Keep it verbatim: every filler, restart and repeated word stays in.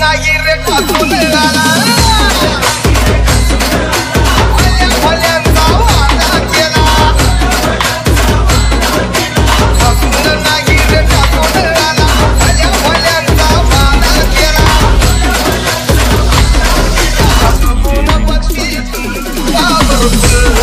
नाही रे ठाकून आला भल्या भल्यांचा वादा केला ठाकून नाही रे ठाकून आला भल्या भल्यांचा वादा केला ठाकून पक्षी